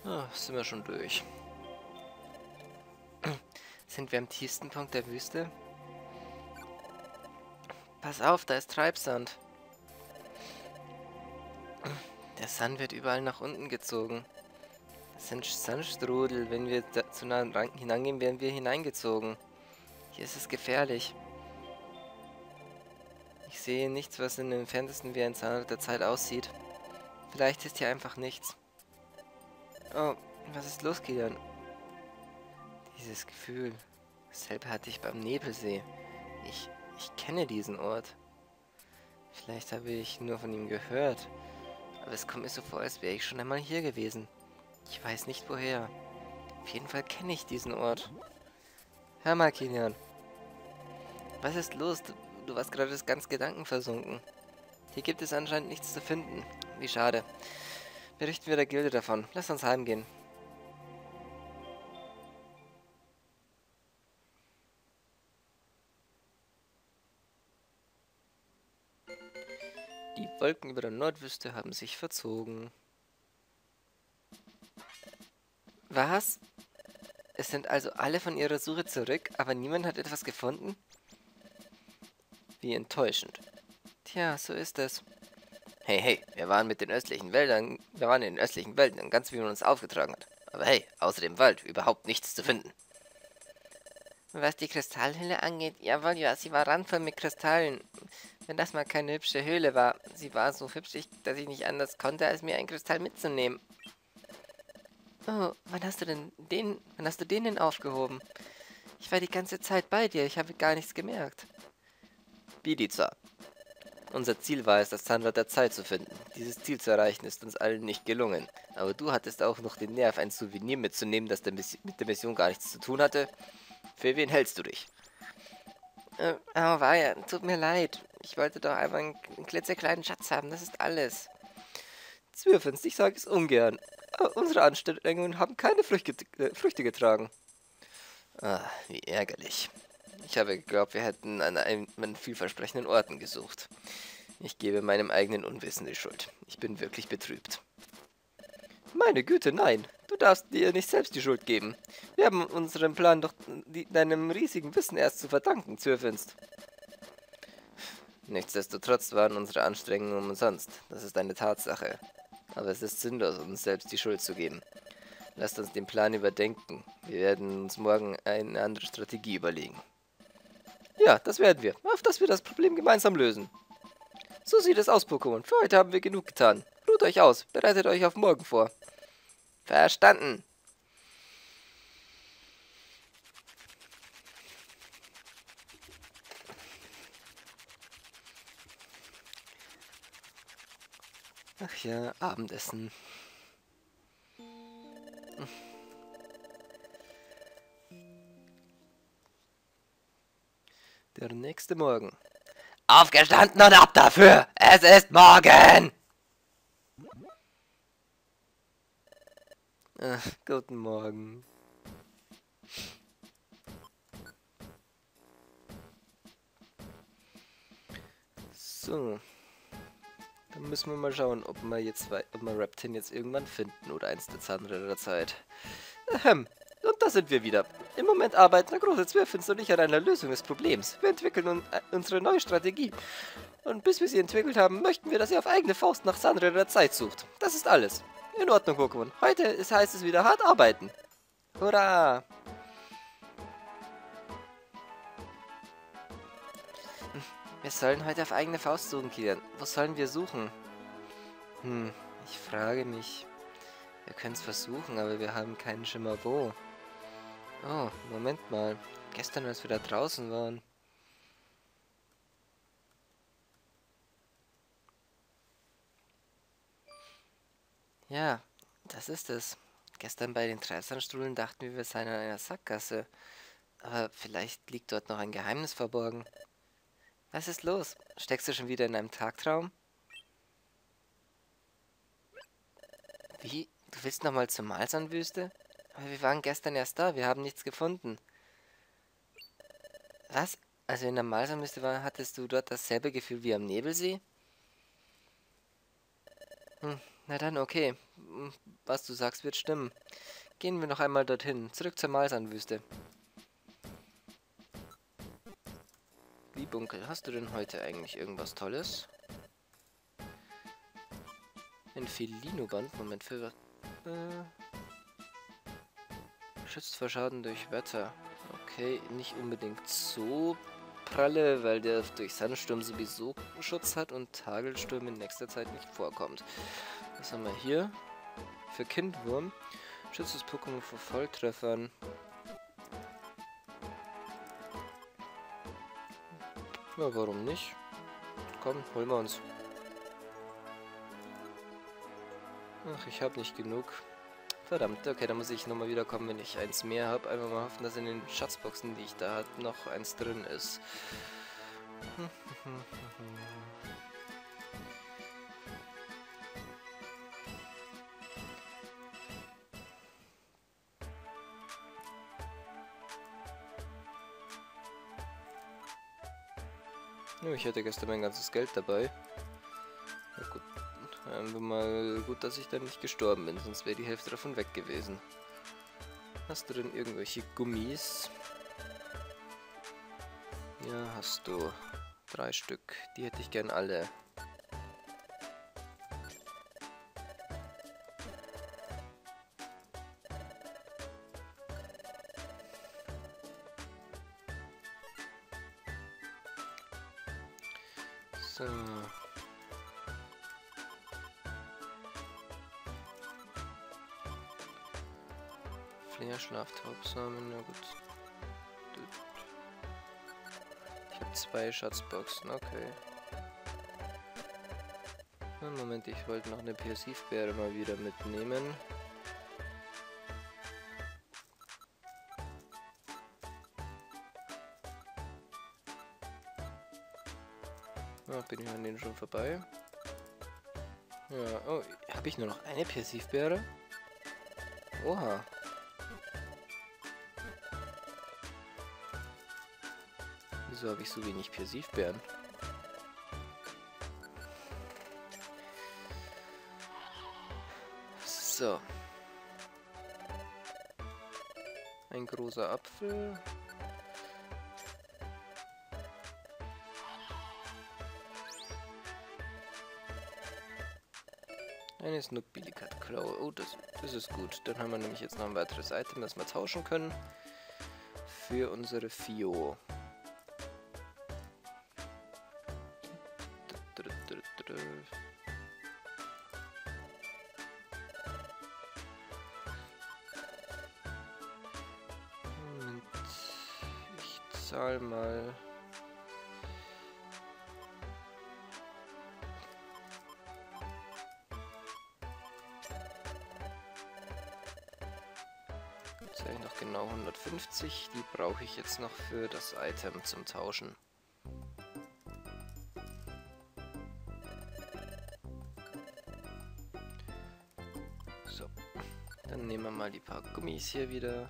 Sind wir schon durch. Sind wir am tiefsten Punkt der Wüste? Pass auf, da ist Treibsand. Der Sand wird überall nach unten gezogen. Das sind Sandstrudel. Wenn wir zu nah hinangehen, werden wir hineingezogen. Hier ist es gefährlich. Ich sehe nichts, was in dem Entferntesten wie ein Zahnrad der Zeit aussieht. Vielleicht ist hier einfach nichts. Oh, was ist los, Kilian? Dieses Gefühl. Dasselbe hatte ich beim Nebelsee. Ich kenne diesen Ort. Vielleicht habe ich nur von ihm gehört. Aber es kommt mir so vor, als wäre ich schon einmal hier gewesen. Ich weiß nicht woher. Auf jeden Fall kenne ich diesen Ort. Hör mal, Kilian. Was ist los? Du warst gerade ganz gedankenversunken. Hier gibt es anscheinend nichts zu finden. Wie schade. Berichten wir der Gilde davon. Lass uns heimgehen. Die Wolken über der Nordwüste haben sich verzogen. Was? Es sind also alle von ihrer Suche zurück, aber niemand hat etwas gefunden? Wie enttäuschend. Tja, so ist es. Hey, wir waren in den östlichen Wäldern, ganz wie man uns aufgetragen hat. Aber hey, außer dem Wald überhaupt nichts zu finden. Was die Kristallhöhle angeht, jawohl, ja, sie war randvoll mit Kristallen. Wenn das mal keine hübsche Höhle war. Sie war so hübsch, dass ich nicht anders konnte, als mir einen Kristall mitzunehmen. Oh, wann hast du den denn aufgehoben? Ich war die ganze Zeit bei dir, ich habe gar nichts gemerkt. Bidiza. Unser Ziel war es, das Zahnrad der Zeit zu finden. Dieses Ziel zu erreichen ist uns allen nicht gelungen. Aber du hattest auch noch den Nerv, ein Souvenir mitzunehmen, das mit der Mission gar nichts zu tun hatte. Für wen hältst du dich? Auweia, tut mir leid. Ich wollte doch einfach einen klitzekleinen Schatz haben, das ist alles. Zwirfens, ich sage es ungern. Aber unsere Anstrengungen haben keine Früchte getragen. Wie ärgerlich. Ich habe geglaubt, wir hätten an vielversprechenden Orten gesucht. Ich gebe meinem eigenen Unwissen die Schuld. Ich bin wirklich betrübt. Meine Güte, nein. Du darfst dir nicht selbst die Schuld geben. Wir haben unseren Plan doch deinem riesigen Wissen erst zu verdanken, Zürfinst. Nichtsdestotrotz waren unsere Anstrengungen umsonst. Das ist eine Tatsache. Aber es ist sinnlos, uns selbst die Schuld zu geben. Lasst uns den Plan überdenken. Wir werden uns morgen eine andere Strategie überlegen. Ja, das werden wir. Auf dass wir das Problem gemeinsam lösen. So sieht es aus, Pokémon. Für heute haben wir genug getan. Ruht euch aus. Bereitet euch auf morgen vor. Verstanden. Ach ja, Abendessen. Der nächste Morgen. Aufgestanden und ab dafür! Es ist morgen! Guten Morgen. So. Dann müssen wir mal schauen, ob wir Reptin jetzt irgendwann finden oder eins der Zahnräder der Zeit. Und da sind wir wieder. Im Moment arbeiten der große Zwirfinst und ich an einer Lösung des Problems. Wir entwickeln unsere neue Strategie. Und bis wir sie entwickelt haben, möchten wir, dass ihr auf eigene Faust nach Zahnrädern der Zeit sucht. Das ist alles. In Ordnung, Pokémon. Heute heißt es wieder hart arbeiten. Hurra! Wir sollen heute auf eigene Faust suchen, Kilian. Wo sollen wir suchen? Ich frage mich. Wir können es versuchen, aber wir haben keinen Schimmer wo. Oh, Moment mal. Gestern, als wir da draußen waren. Ja, das ist es. Gestern bei den Treibsandstrudeln dachten wir seien in einer Sackgasse. Aber vielleicht liegt dort noch ein Geheimnis verborgen. Was ist los? Steckst du schon wieder in einem Tagtraum? Wie? Du willst nochmal zur Malsandwüste? Aber wir waren gestern erst da, wir haben nichts gefunden. Was? Also in der Malsandwüste hattest du dort dasselbe Gefühl wie am Nebelsee? Na dann, okay. Was du sagst, wird stimmen. Gehen wir noch einmal dorthin. Zurück zur Malsandwüste. Glibunkel, hast du denn heute eigentlich irgendwas Tolles? Ein Felinoband? Moment, für was? Schützt vor Schaden durch Wetter. Okay, nicht unbedingt so pralle, weil der durch Sandsturm sowieso Schutz hat und Hagelsturm in nächster Zeit nicht vorkommt. Was haben wir hier? Für Kindwurm. Schützt das Pokémon vor Volltreffern. Ja, warum nicht? Komm, holen wir uns. Ach, ich habe nicht genug. Verdammt, okay, dann muss ich nochmal wiederkommen, wenn ich eins mehr habe. Einfach mal hoffen, dass in den Schatzboxen, die ich da habe, noch eins drin ist. Ja, ich hatte gestern mein ganzes Geld dabei. Na gut, einfach mal gut, dass ich dann nicht gestorben bin, sonst wäre die Hälfte davon weg gewesen. Hast du denn irgendwelche Gummis? Ja, hast du. 3 Stück. Die hätte ich gern alle. So. Flair-Schlaftaubsamen, na gut. Ich habe 2 Schatzboxen, okay. Na, Moment, ich wollte noch eine Persifbeere mal wieder mitnehmen. Ah, bin ich an denen schon vorbei? Ja, oh, habe ich nur noch eine Persifbeere? Oha. Wieso habe ich so wenig Persifbeeren? So. Ein großer Apfel. Eine Snoop-Billikat-Klaue. Oh, das ist gut. Dann haben wir nämlich jetzt noch ein weiteres Item, das wir tauschen können. Für unsere Fio. Moment. Ich zahl mal. Jetzt habe ich noch genau 150. Die brauche ich jetzt noch für das Item zum Tauschen. So. Dann nehmen wir mal die paar Gummis hier wieder.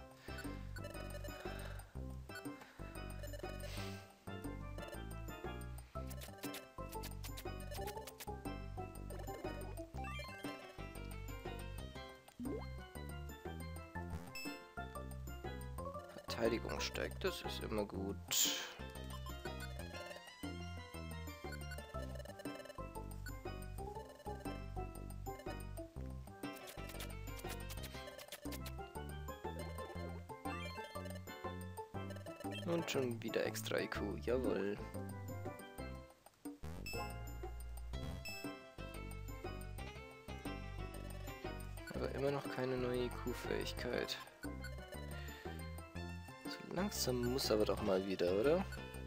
Verteidigung steigt, das ist immer gut. Und schon wieder extra IQ, jawohl. Aber immer noch keine neue IQ-Fähigkeit. So langsam muss aber doch mal wieder, oder?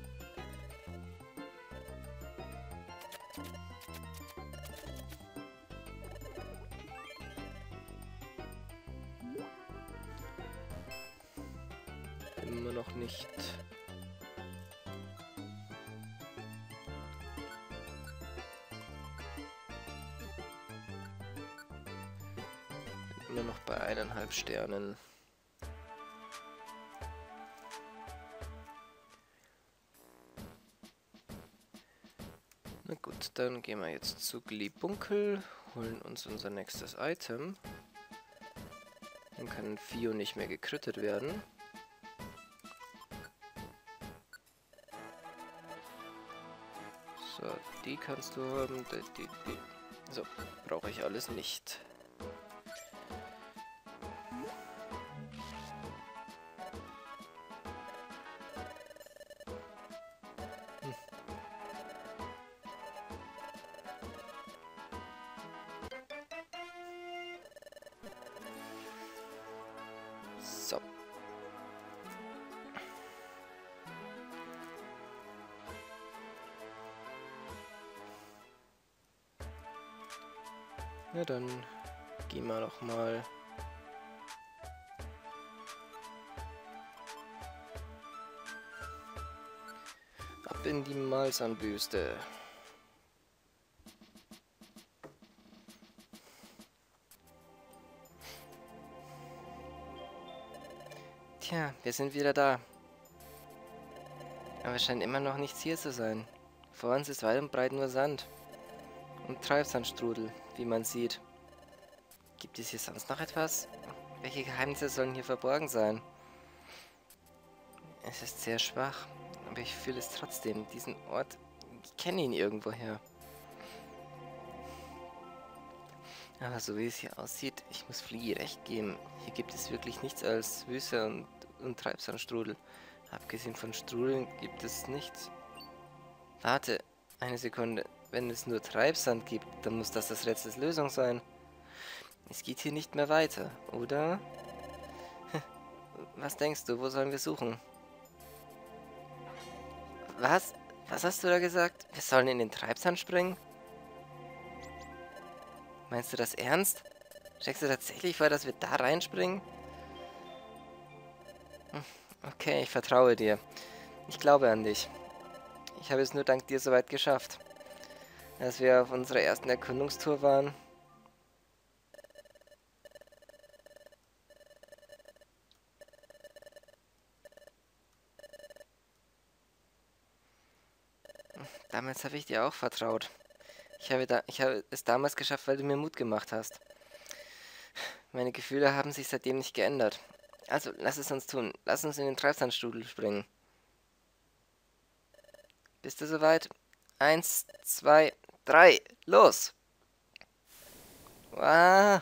Immer noch nicht. Immer noch bei 1,5 Sternen. Na gut, dann gehen wir jetzt zu Glibunkel, Holen uns unser nächstes Item. Dann kann Fio nicht mehr gekrittet werden. So, die kannst du haben. Die. So, brauche ich alles nicht. So. Ja, dann gehen wir noch mal ab in die Malsanbüste. Tja, wir sind wieder da. Aber es scheint immer noch nichts hier zu sein. Vor uns ist weit und breit nur Sand. Und Treibsandstrudel, wie man sieht. Gibt es hier sonst noch etwas? Welche Geheimnisse sollen hier verborgen sein? Es ist sehr schwach, aber ich fühle es trotzdem. Diesen Ort, ich kenne ihn irgendwoher. Aber so wie es hier aussieht, ich muss Fliegi recht geben. Hier gibt es wirklich nichts als Wüste und Treibsandstrudel. Abgesehen von Strudeln gibt es nichts. Warte, eine Sekunde. Wenn es nur Treibsand gibt, dann muss das Rätsels Lösung sein. Es geht hier nicht mehr weiter, oder? Was denkst du, wo sollen wir suchen? Was? Was hast du da gesagt? Wir sollen in den Treibsand springen? Meinst du das ernst? Steckst du tatsächlich vor, dass wir da reinspringen? Okay, ich vertraue dir. Ich glaube an dich. Ich habe es nur dank dir soweit geschafft. Als wir auf unserer ersten Erkundungstour waren. Damals habe ich dir auch vertraut. Ich habe es damals geschafft, weil du mir Mut gemacht hast. Meine Gefühle haben sich seitdem nicht geändert. Also, lass es uns tun. Lass uns in den Treibsandstrudel springen. Bist du soweit? 1, 2, 3, los! Wow.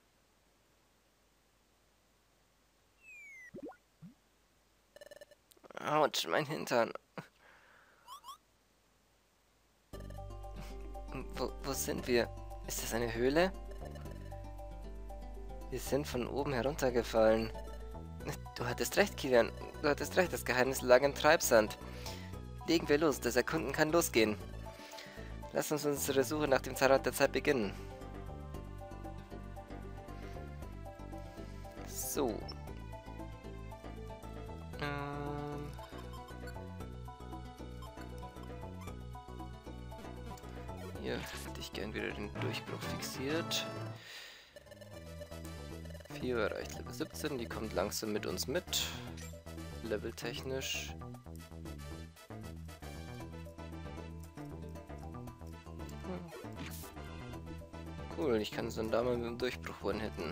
Autsch, mein Hintern. Wo sind wir? Ist das eine Höhle? Wir sind von oben heruntergefallen. Du hattest recht, Kilian. Du hattest recht, das Geheimnis lag im Treibsand. Legen wir los, das Erkunden kann losgehen. Lass uns unsere Suche nach dem Zahnrad der Zeit beginnen. So. Hier hätte ich gern wieder den Durchbruch fixiert. Fio erreicht Level 17, die kommt langsam mit uns mit. Leveltechnisch. Cool, ich kann so einen Dame mit dem Durchbruch one-hitten.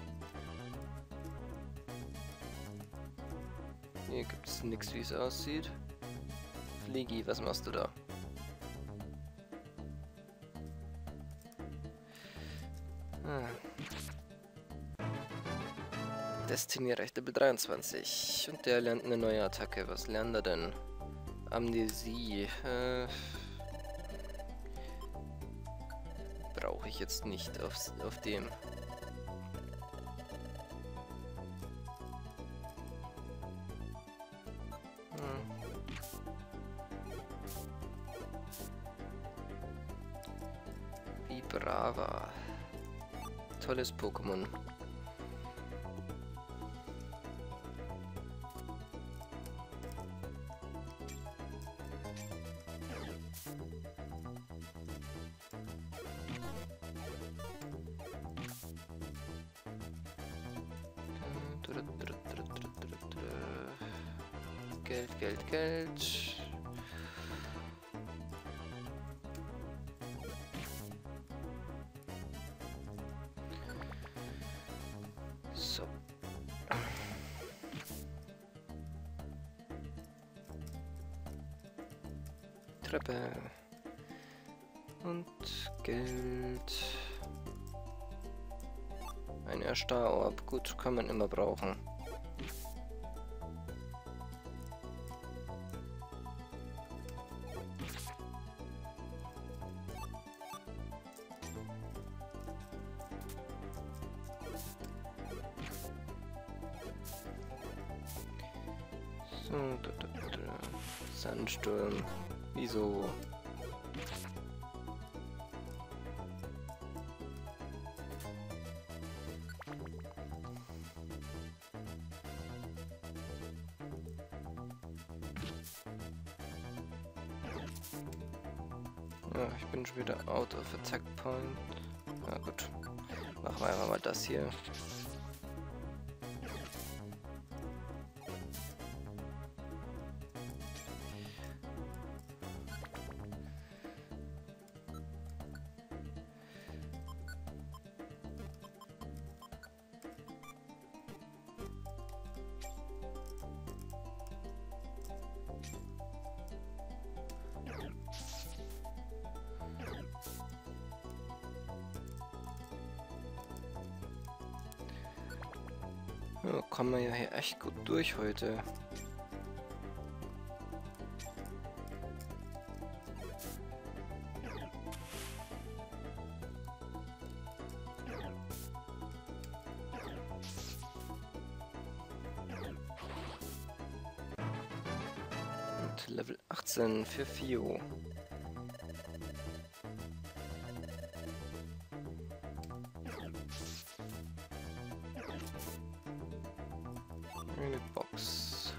Hier gibt es nichts, wie es aussieht. Fliegi, was machst du da? Destiny erreicht Level 23 und der lernt eine neue Attacke. Was lernt er denn? Amnesie. Brauche ich jetzt nicht auf dem. Vibrava. Tolles Pokémon. Geld, Geld, Geld. Treppe. Und Geld. Ein Erstarorb. Gut, kann man immer brauchen. So, Sandsturm. Wieso? Ja, ich bin schon wieder out of attack point. Na gut. Machen wir einfach mal das hier. Ja, kommen wir ja hier echt gut durch heute. Und Level 18 für Fio. Eine Box.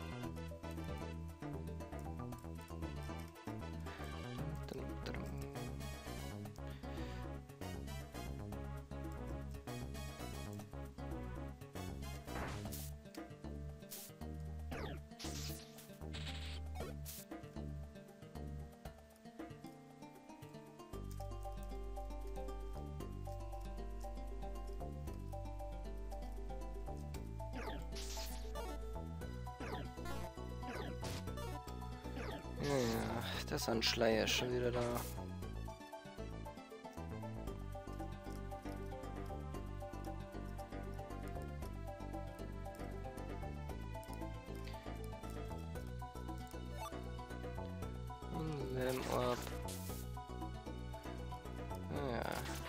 Ja, der Sandschleier ist schon wieder da. Lamp. Ja.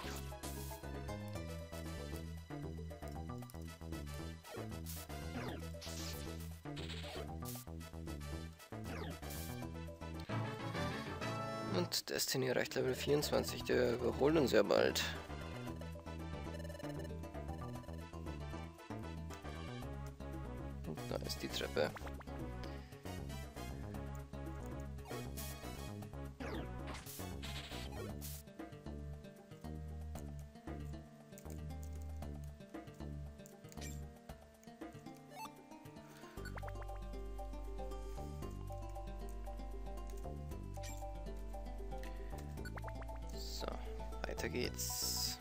Und Destiny erreicht Level 24, der überholt uns ja bald. Und da ist die Treppe. So, weiter geht's.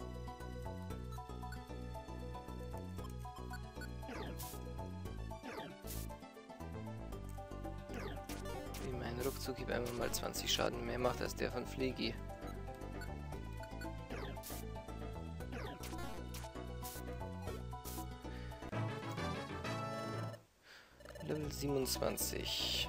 Wie mein Ruckzuck gibt einmal mal 20 Schaden mehr macht als der von Fleegi. Level 27.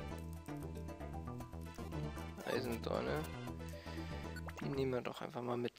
Eisendorne. Die nehmen wir doch einfach mal mit.